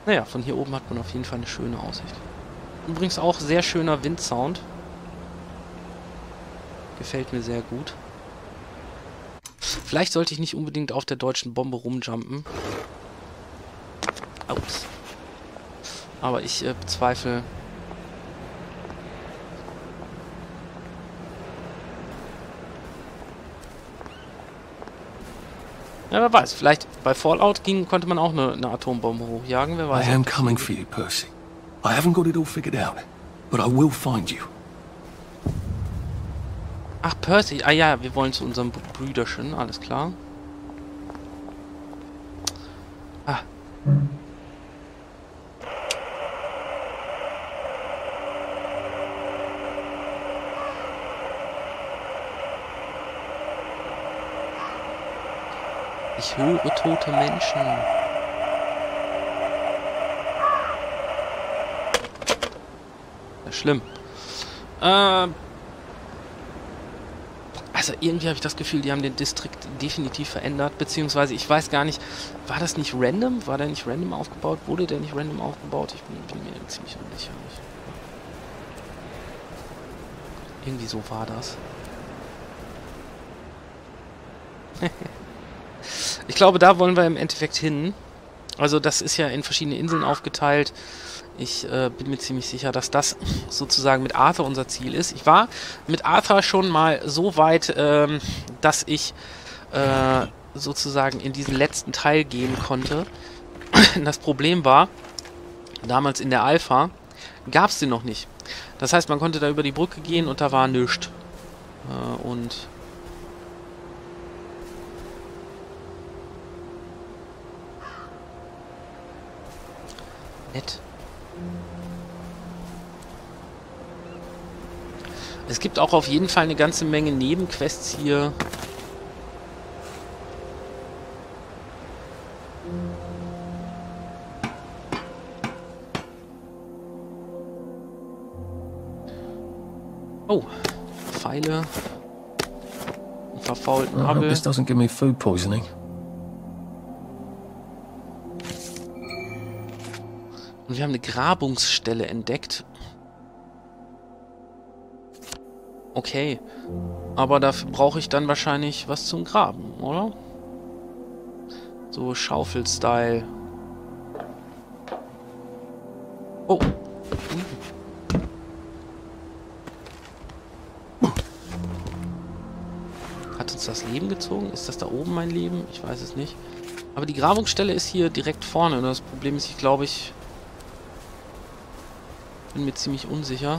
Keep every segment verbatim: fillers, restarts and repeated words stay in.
Naja, von hier oben hat man auf jeden Fall eine schöne Aussicht. Übrigens auch sehr schöner Windsound. Gefällt mir sehr gut. Vielleicht sollte ich nicht unbedingt auf der deutschen Bombe rumjumpen. Ups. Aber ich äh, bezweifle... Ja, wer weiß. Vielleicht bei Fallout ging, konnte man auch eine, eine Atombombe hochjagen. Wer weiß. I am coming for you, Percy. I haven't got it all figured out, but I will find you. Ach, Percy. Ah ja, wir wollen zu unserem Brüderchen. Alles klar. Ah. Ich höre tote Menschen. Das ist schlimm. Äh, also irgendwie habe ich das Gefühl, die haben den Distrikt definitiv verändert. Beziehungsweise, ich weiß gar nicht, war das nicht random? War der nicht random aufgebaut? Wurde der nicht random aufgebaut? Ich bin, bin mir ziemlich unsicher. Irgendwie so war das. Ich glaube, da wollen wir im Endeffekt hin. Also das ist ja in verschiedene Inseln aufgeteilt. Ich äh, bin mir ziemlich sicher, dass das sozusagen mit Arthur unser Ziel ist. Ich war mit Arthur schon mal so weit, ähm, dass ich äh, sozusagen in diesen letzten Teil gehen konnte. Das Problem war, damals in der Alpha gab es den noch nicht. Das heißt, man konnte da über die Brücke gehen und da war nichts. Äh, und... Nett. Es gibt auch auf jeden Fall eine ganze Menge Nebenquests hier. Oh, Pfeile. Einen verfaulten Abel. This doesn't give me food poisoning. Und wir haben eine Grabungsstelle entdeckt. Okay. Aber dafür brauche ich dann wahrscheinlich was zum Graben, oder? So Schaufel-Style. Oh. Hat uns das Leben gezogen? Ist das da oben mein Leben? Ich weiß es nicht. Aber die Grabungsstelle ist hier direkt vorne. Und das Problem ist, ich glaube, ich bin mir ziemlich unsicher.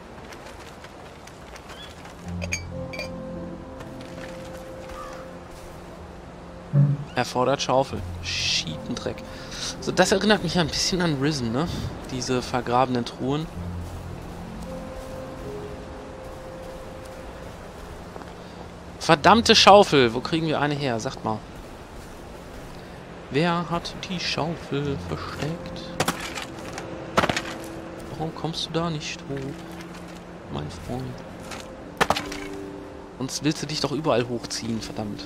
Erfordert Schaufel. Schietendreck. So, das erinnert mich ein bisschen an Risen, ne? Diese vergrabenen Truhen. Verdammte Schaufel. Wo kriegen wir eine her? Sagt mal. Wer hat die Schaufel versteckt? Warum kommst du da nicht hoch, mein Freund? Sonst willst du dich doch überall hochziehen, verdammt.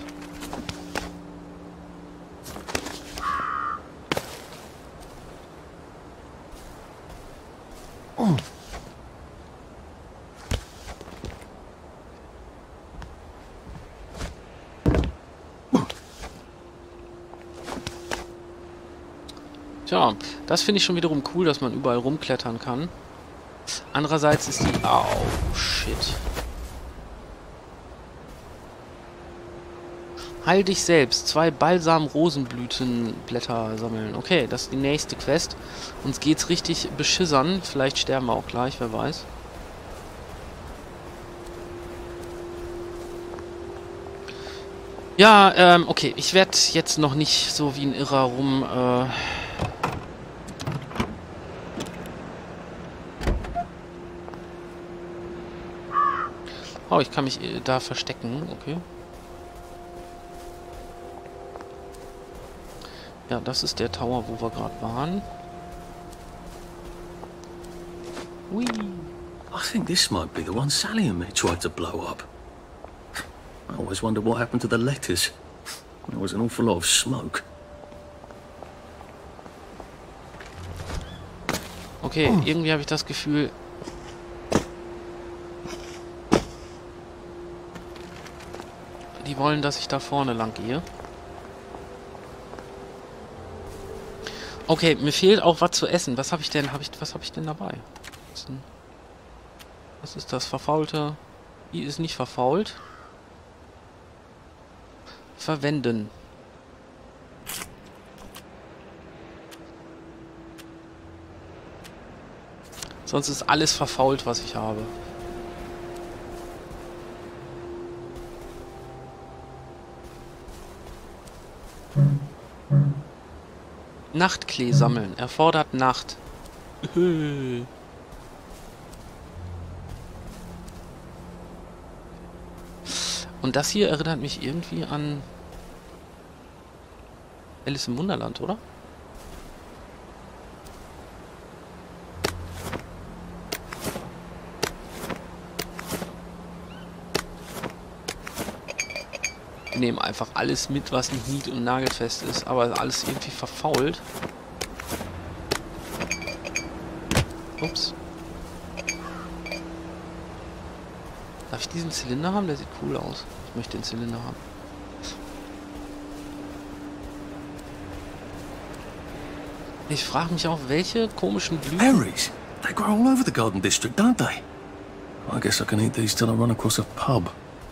Oh. Tja, das finde ich schon wiederum cool, dass man überall rumklettern kann. Andererseits ist die... Au, shit. Heil dich selbst. Zwei Balsam-Rosenblütenblätter sammeln. Okay, das ist die nächste Quest. Uns geht's richtig beschissern. Vielleicht sterben wir auch gleich, wer weiß. Ja, ähm, okay. Ich werde jetzt noch nicht so wie ein Irrer rum... Äh Oh, ich kann mich da verstecken, okay. Ja, das ist der Tower, wo wir gerade waren. Hui. I think this might be the one Sally and me tried to blow up. I always wondered what happened to the letters. There was an awful lot of smoke. Okay, irgendwie habe ich das Gefühl... Die wollen, dass ich da vorne lang gehe. Okay, mir fehlt auch was zu essen. Was habe ich denn? Hab ich, was habe ich denn dabei? Was ist, denn, was ist das? Verfaulte? Die ist nicht verfault. Verwenden. Sonst ist alles verfault, was ich habe. Nachtklee sammeln. Erfordert Nacht. Und das hier erinnert mich irgendwie an Alice im Wunderland, oder? Wir nehmen einfach alles mit, was nicht nied- und nagelfest ist, aber alles irgendwie verfault. Ups. Darf ich diesen Zylinder haben? Der sieht cool aus. Ich möchte den Zylinder haben. Ich frage mich auch, welche komischen Blüten... Berries? They grow all over the Garden District, don't they? I guess I can eat these till I run across a pub.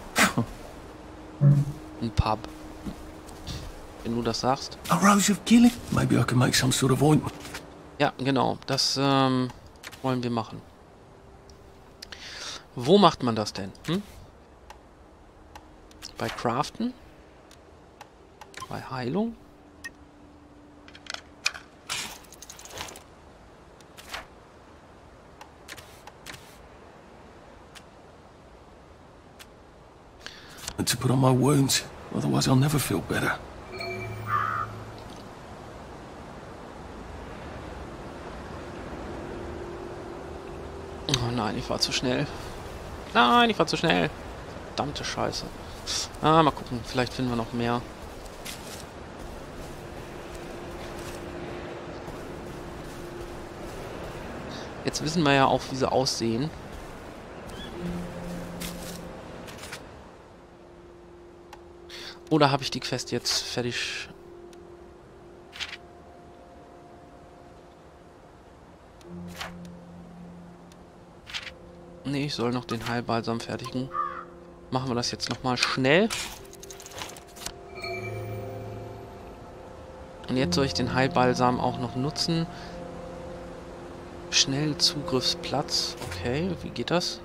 Ein Pub. Wenn du das sagst. A rose of killing? Maybe I can make some sort of ointment. Ja, genau. Das ähm, wollen wir machen. Wo macht man das denn? Hm? Bei Craften? Bei Heilung? And to put on my wounds, otherwise I'll never feel better. Oh nein, ich war zu schnell. Nein, ich war zu schnell. Verdammte Scheiße. Ah, mal gucken. Vielleicht finden wir noch mehr. Jetzt wissen wir ja auch, wie sie aussehen. Oder habe ich die Quest jetzt fertig? Nee, ich soll noch den Heilbalsam fertigen. Machen wir das jetzt nochmal schnell. Und jetzt soll ich den Heilbalsam auch noch nutzen. Schnell Zugriffsplatz. Okay, wie geht das?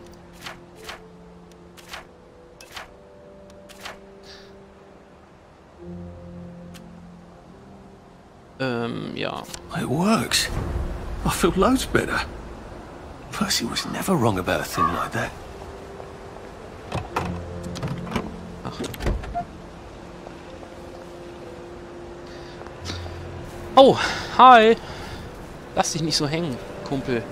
Ähm, ja. It works. I feel loads better. Percy was never wrong about a thing like that. Ach. Oh, hi. Lass dich nicht so hängen, Kumpel.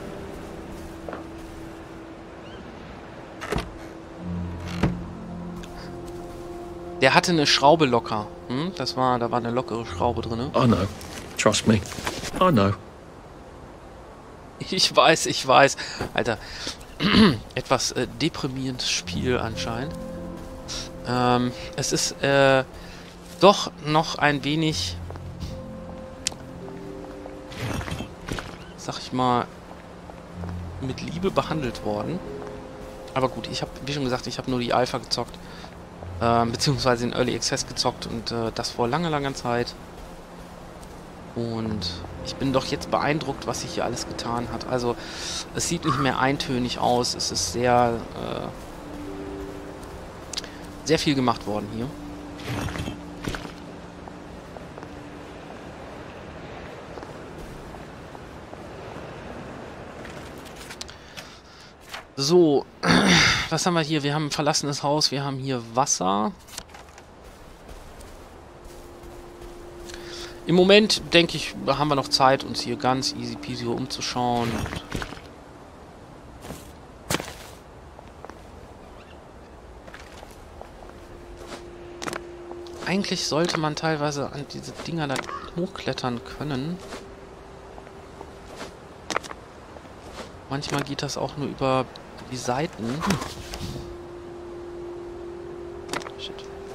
Der hatte eine Schraube locker. Hm? Das war, da war eine lockere Schraube drin. I know. Trust me. I know. Ich weiß, ich weiß. Alter, etwas äh, deprimierendes Spiel anscheinend. Ähm, es ist äh, doch noch ein wenig, sag ich mal, mit Liebe behandelt worden. Aber gut, ich habe, wie schon gesagt, ich habe nur die Alpha gezockt. Ähm, beziehungsweise in Early Access gezockt und äh, das vor langer, langer Zeit. Und ich bin doch jetzt beeindruckt, was sich hier alles getan hat. Also, es sieht nicht mehr eintönig aus. Es ist sehr, äh, sehr viel gemacht worden hier. So, was haben wir hier? Wir haben ein verlassenes Haus, wir haben hier Wasser. Im Moment, denke ich, haben wir noch Zeit, uns hier ganz easy peasy umzuschauen. Eigentlich sollte man teilweise an diese Dinger da hochklettern können. Manchmal geht das auch nur über die Seiten. Shit.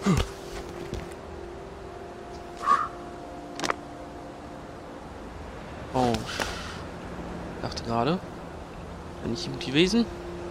Oh. Ich dachte gerade. Bin ich gut gewesen?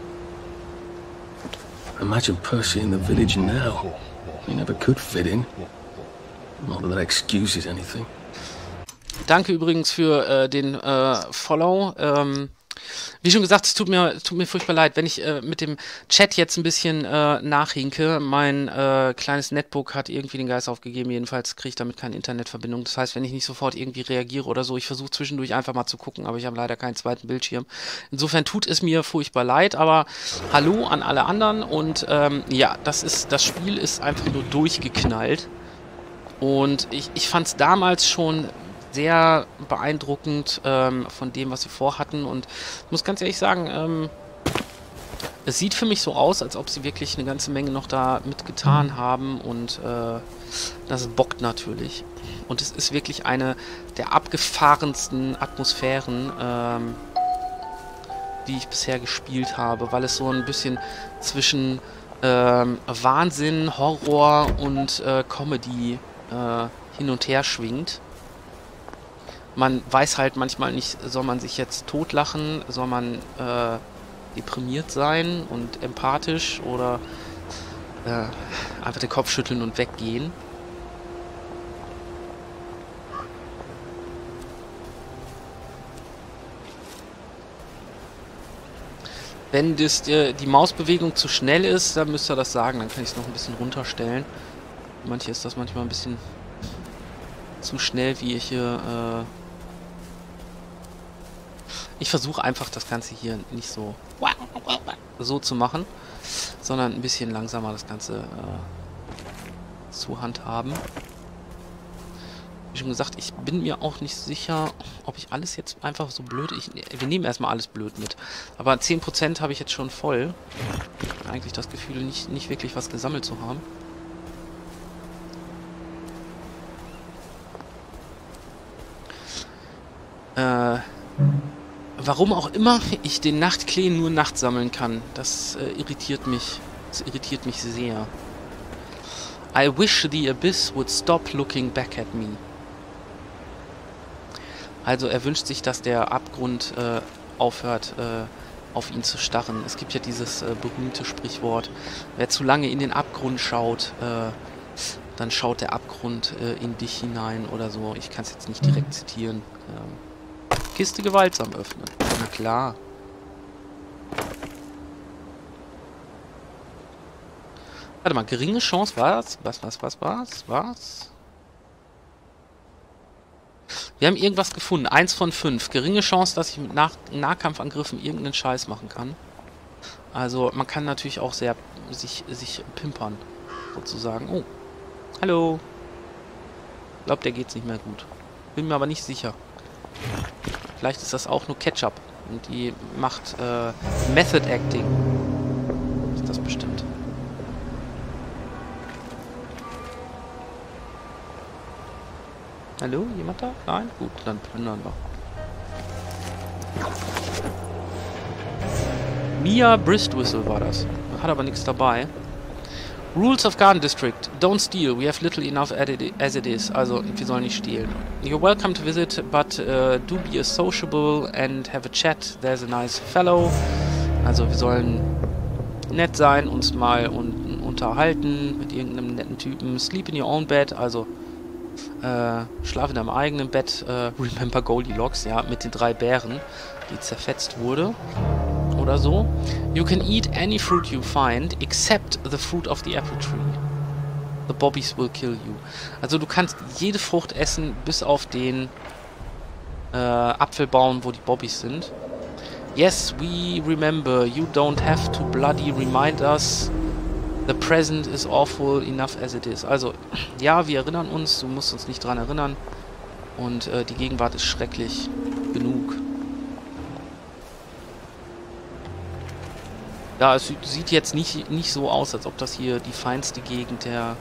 Imagine Percy in the village now. He never could fit in. Not that that excuses anything. Danke übrigens für äh, den äh, Follow. Ähm, wie schon gesagt, es tut mir, es tut mir furchtbar leid, wenn ich äh, mit dem Chat jetzt ein bisschen äh, nachhinke. Mein äh, kleines Netbook hat irgendwie den Geist aufgegeben. Jedenfalls kriege ich damit keine Internetverbindung. Das heißt, wenn ich nicht sofort irgendwie reagiere oder so, ich versuche zwischendurch einfach mal zu gucken, aber ich habe leider keinen zweiten Bildschirm. Insofern tut es mir furchtbar leid, aber hallo an alle anderen. Und ähm, ja, das ist, das Spiel ist einfach nur durchgeknallt. Und ich, ich fand es damals schon sehr beeindruckend ähm, von dem, was sie vorhatten. Und ich muss ganz ehrlich sagen, ähm, es sieht für mich so aus, als ob sie wirklich eine ganze Menge noch da mitgetan haben. Und äh, das bockt natürlich. Und es ist wirklich eine der abgefahrensten Atmosphären, ähm, die ich bisher gespielt habe, weil es so ein bisschen zwischen ähm, Wahnsinn, Horror und äh, Comedy äh, hin und her schwingt. Man weiß halt manchmal nicht, soll man sich jetzt totlachen, soll man äh, deprimiert sein und empathisch oder äh, einfach den Kopf schütteln und weggehen. Wenn das, die, die Mausbewegung zu schnell ist, dann müsst ihr das sagen, dann kann ich es noch ein bisschen runterstellen. Manche ist das manchmal ein bisschen zu schnell, wie ich hier... Äh ich versuche einfach das Ganze hier nicht so so zu machen, sondern ein bisschen langsamer das Ganze äh, zu handhaben. Wie schon gesagt, ich bin mir auch nicht sicher, ob ich alles jetzt einfach so blöd... Ich, wir nehmen erstmal alles blöd mit. Aber zehn Prozent habe ich jetzt schon voll. Eigentlich das Gefühl, nicht, nicht wirklich was gesammelt zu haben. Äh... Warum auch immer ich den Nachtklee nur nachts sammeln kann, das äh, irritiert mich. Das irritiert mich sehr. I wish the abyss would stop looking back at me. Also er wünscht sich, dass der Abgrund äh, aufhört, äh, auf ihn zu starren. Es gibt ja dieses äh, berühmte Sprichwort, wer zu lange in den Abgrund schaut, äh, dann schaut der Abgrund äh, in dich hinein oder so. Ich kann es jetzt nicht direkt zitieren. Ähm, Kiste gewaltsam öffnen. Na klar. Warte mal, geringe Chance, was? Was, was, was, was, was? Wir haben irgendwas gefunden. Eins von fünf. Geringe Chance, dass ich mit Nach Nahkampfangriffen irgendeinen Scheiß machen kann. Also, man kann natürlich auch sehr sich, sich pimpern. Sozusagen. Oh. Hallo. Ich glaube, der geht's nicht mehr gut. Bin mir aber nicht sicher. Vielleicht ist das auch nur Ketchup. Und die macht äh, Method Acting. Ist das bestimmt. Hallo? Jemand da? Nein? Gut, dann plündern wir. Mia Bristwhistle war das. Hat aber nichts dabei. Rules of Garden District. Don't steal. We have little enough as it is. Also, wir sollen nicht stehlen. You're welcome to visit, but uh, do be sociable and have a chat. There's a nice fellow. Also, wir sollen nett sein, uns mal un unterhalten mit irgendeinem netten Typen. Sleep in your own bed. Also, äh, schlaf in deinem eigenen Bett. Äh, remember Goldilocks, ja, mit den drei Bären, die zerfetzt wurde. Oder so. You can eat any fruit you find, except the fruit of the apple tree. The bobbies will kill you. Also du kannst jede Frucht essen, bis auf den äh, Apfelbaum, wo die Bobbies sind. Yes, we remember. You don't have to bloody remind us. The present is awful enough as it is. Also, ja, wir erinnern uns. Du musst uns nicht dran erinnern. Und äh, die Gegenwart ist schrecklich genug. Ja, es sieht jetzt nicht, nicht so aus, als ob das hier die feinste Gegend der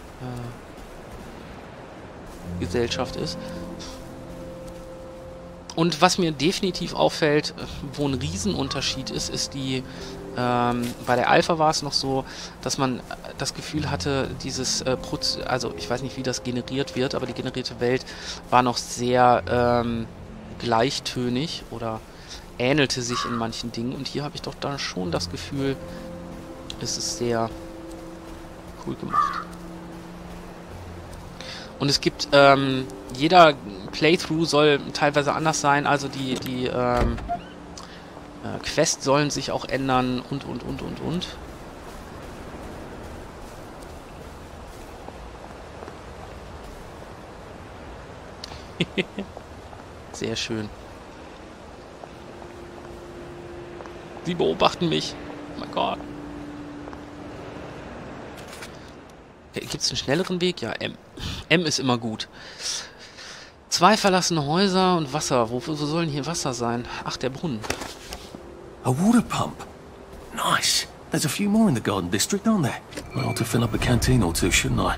äh, Gesellschaft ist. und was mir definitiv auffällt, wo ein Riesenunterschied ist, ist die, ähm, bei der Alpha war es noch so, dass man das Gefühl hatte, dieses, äh, Proz also ich weiß nicht, wie das generiert wird, aber die generierte Welt war noch sehr ähm, gleichtönig oder ähnelte sich in manchen Dingen. Und hier habe ich doch da schon das Gefühl, es ist sehr cool gemacht. Und es gibt, ähm, jeder Playthrough soll teilweise anders sein, also die, die, ähm, äh, Quests sollen sich auch ändern und, und, und, und, und. Sehr schön. Sie beobachten mich. Oh mein Gott. Gibt es einen schnelleren Weg? Ja, M. M ist immer gut. Zwei verlassene Häuser und Wasser. Wo, wo sollen hier Wasser sein? Ach, der Brunnen. A water pump. Nice. There's a few more in the Garden District, aren't there? I ought to fill up a canteen or two, shouldn't I?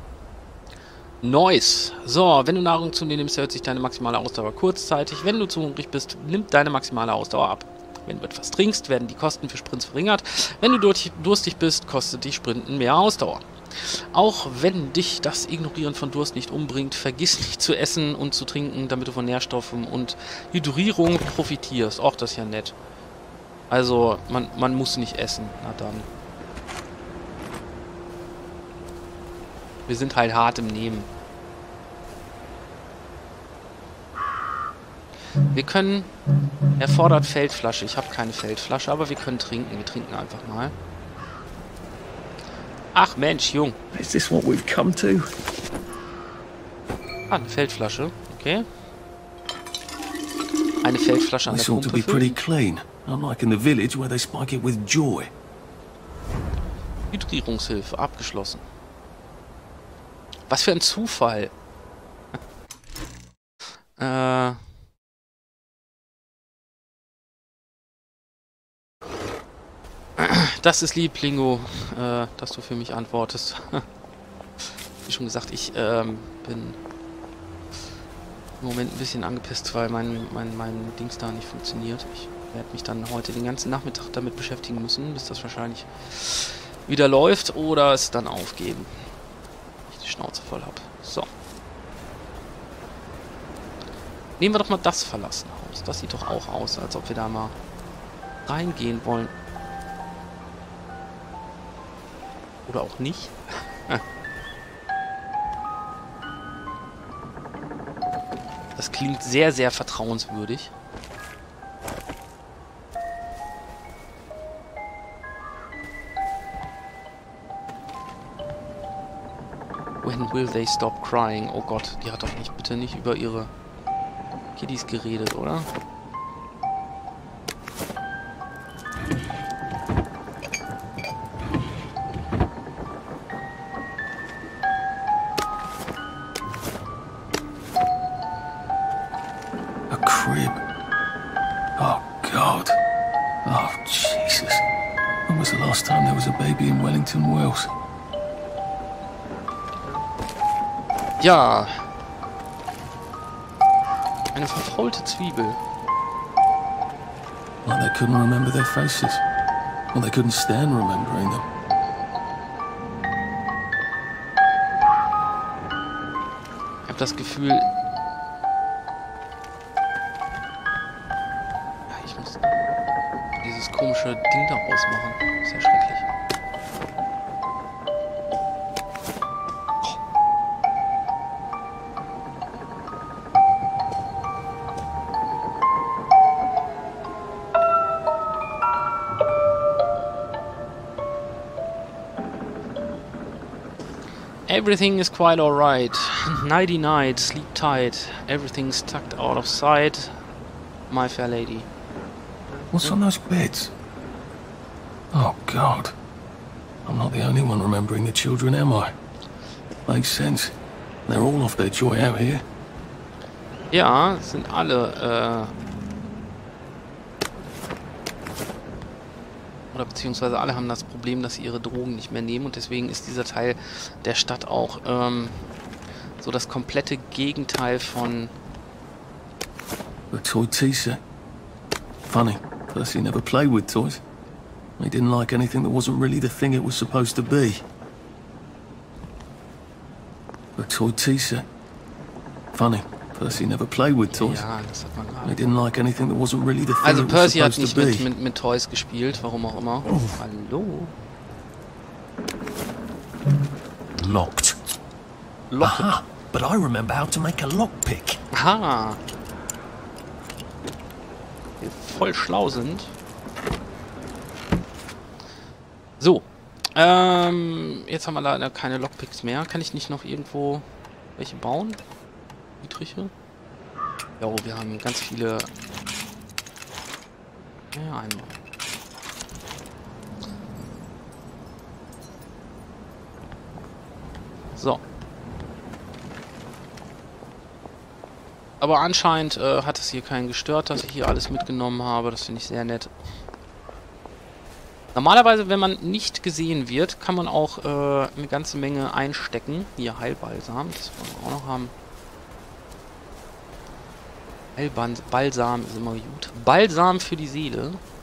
Nice. So, wenn du Nahrung zu dir nimmst, erhöht sich deine maximale Ausdauer kurzzeitig. Wenn du zu hungrig bist, nimmt deine maximale Ausdauer ab. Wenn du etwas trinkst, werden die Kosten für Sprints verringert. Wenn du durstig bist, kostet dich Sprinten mehr Ausdauer. Auch wenn dich das Ignorieren von Durst nicht umbringt, vergiss nicht zu essen und zu trinken, damit du von Nährstoffen und Hydrierung profitierst. Och, das ist ja nett. Also, man, man muss nicht essen. Na dann. Wir sind halt hart im Nehmen. Wir können... Er fordert Feldflasche. Ich habe keine Feldflasche, aber wir können trinken. Wir trinken einfach mal. Ach Mensch, Jung. Is this what we've come to? Ah, eine Feldflasche. Okay. Eine Feldflasche an der This ought to be Pumpe pretty füllen. clean, unlike in the village where they spike it with joy. Hydrierungshilfe. Abgeschlossen. Was für ein Zufall. äh... Das ist lieb, Lingo, äh, dass du für mich antwortest. Wie schon gesagt, ich ähm, bin im Moment ein bisschen angepisst, weil mein, mein, mein Dings da nicht funktioniert. Ich werde mich dann heute den ganzen Nachmittag damit beschäftigen müssen, bis das wahrscheinlich wieder läuft oder es dann aufgeben. Ich die Schnauze voll habe. So. Nehmen wir doch mal das verlassene Haus. Das sieht doch auch aus, als ob wir da mal reingehen wollen. Oder auch nicht. Das klingt sehr, sehr vertrauenswürdig. When will they stop crying? Oh Gott, die hat doch nicht, bitte nicht über ihre Kiddies geredet, oder? Wales. Ja. Eine verfaulte Zwiebel. Like they couldn't remember their faces. Or they couldn't stand remembering them. Ich habe das Gefühl... Ja, ich muss dieses komische Ding da rausmachen. Ist ja schrecklich. Everything is quite alright. Nighty night, sleep tight. Everything's tucked out of sight. My fair lady. What's on those beds? Oh God. I'm not the only one remembering the children, am I? Makes sense. They're all off their joy out here. Ja, sind alle, äh... oder beziehungsweise alle haben das Problem, dass sie ihre Drogen nicht mehr nehmen und deswegen ist dieser Teil der Stadt auch ähm, so das komplette Gegenteil von A toy tea set. Funny, Percy never played with toys. He didn't like anything that wasn't really the thing it was supposed to be. A toy tea set. Funny, Percy never played with toys. Ja, das hat man He gerade. didn't like anything that wasn't really the thing Also it was Percy hat supposed nicht to mit, be. mit, mit Toys gespielt, warum auch immer. Hallo? Locked. Lock. Aha, but I remember how to make a lockpick. Aha. Wir voll schlau sind. So. Ähm, jetzt haben wir leider keine Lockpicks mehr. Kann ich nicht noch irgendwo welche bauen? Niedrige? Ja, oh, wir haben ganz viele. Ja, einmal. So. Aber anscheinend äh, hat es hier keinen gestört, dass ich hier alles mitgenommen habe. Das finde ich sehr nett. Normalerweise, wenn man nicht gesehen wird, kann man auch äh, eine ganze Menge einstecken. Hier, Heilbalsam, das wollen wir auch noch haben. Heilbalsam ist immer gut. Balsam für die Seele.